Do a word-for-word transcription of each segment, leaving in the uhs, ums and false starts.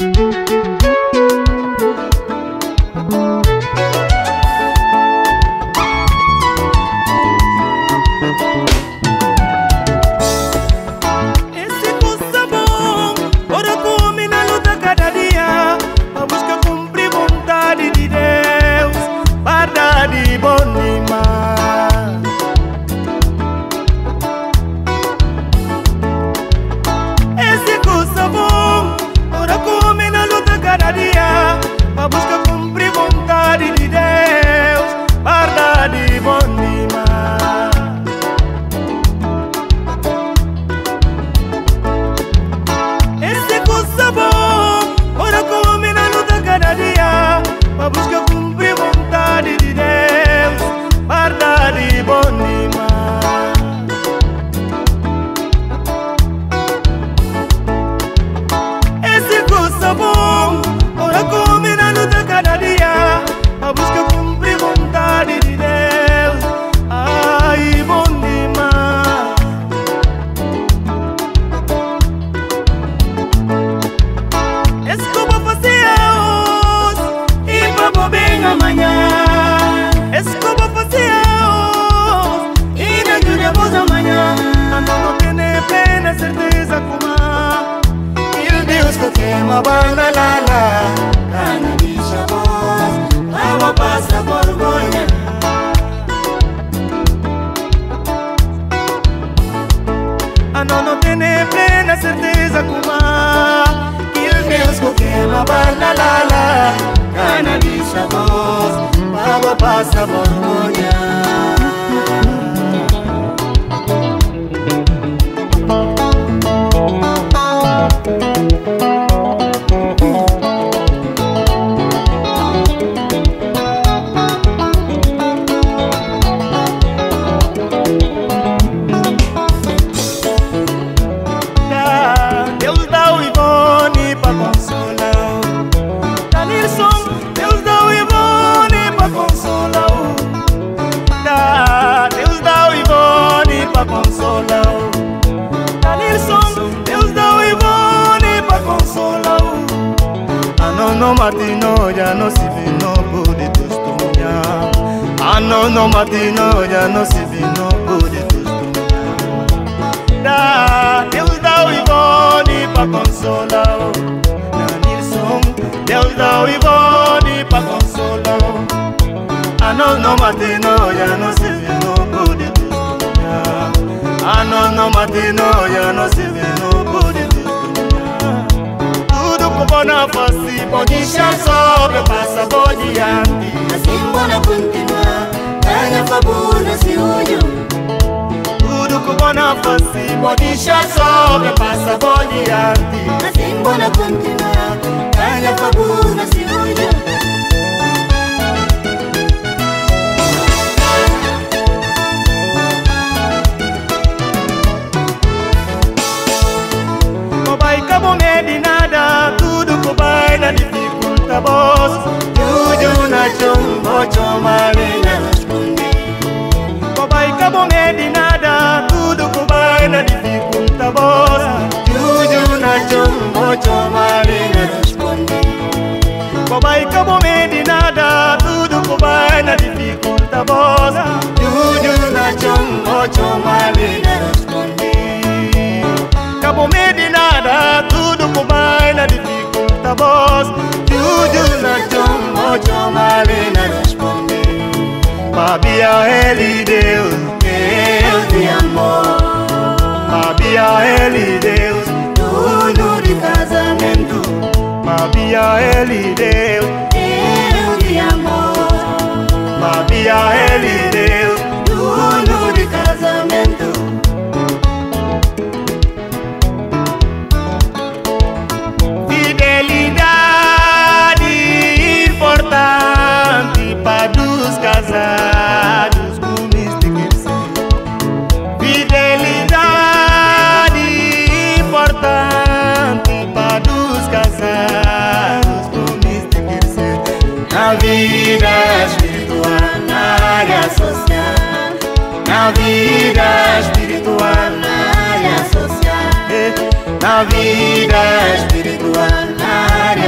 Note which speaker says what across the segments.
Speaker 1: Na vida espiritual, na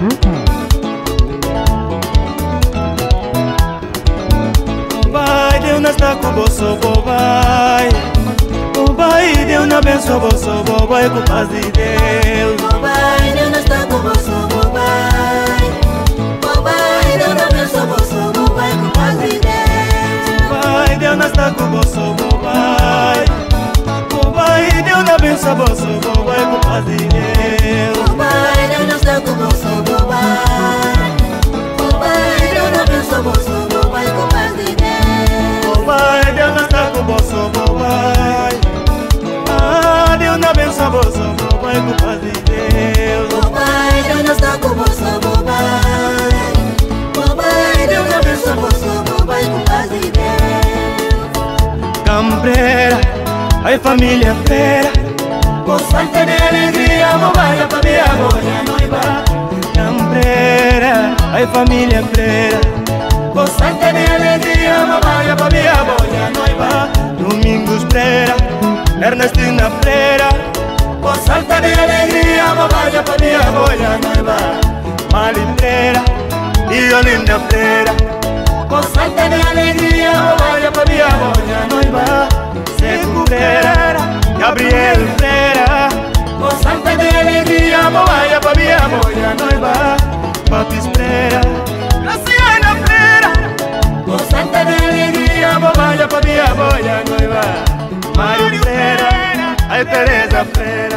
Speaker 1: Pai, Deus não está com você, pai. O pai, Deus não abençoa você, pai, com paz de Deus.
Speaker 2: O pai, Deus não está com você, pai. O pai, Deus não abençoa você, pai, com paz de Deus.
Speaker 1: Pai, Deus não está com você, pai. O pai, Deus não abençoa você, pai, com paz de Deus.
Speaker 2: O pai, Deus não está com você, pai. O pai, Deus não abençoa você, pai, com paz de Deus.
Speaker 1: O pai, Deus não está com você, pai. Ah, Deus não abençoa você, pai, com paz de Deus.
Speaker 2: O pai, Deus não está com você, pai. O pai, Deus não abençoa você, pai, com paz de Deus.
Speaker 1: Cambreira, ai família freira, com santa de alegria, vai pra minha bolha noiva. Cambreira, ai família freira, com santa de alegria, vai pra minha bolha noiva. Domingos Freira, Ernestina Freira, com santa de alegria, vai pra minha bolha noiva. Mali Freira e Olinda Freira, com santa de alegria, vai pra minha bolha noiva. Seco Freira, Gabriel Freira, com santa de alegria, vai pra minha bolha noiva. Papis Freira, Graciana Freira, com santa de alegria, vai pra minha bolha noiva. Mário Freira, ai Teresa Freira.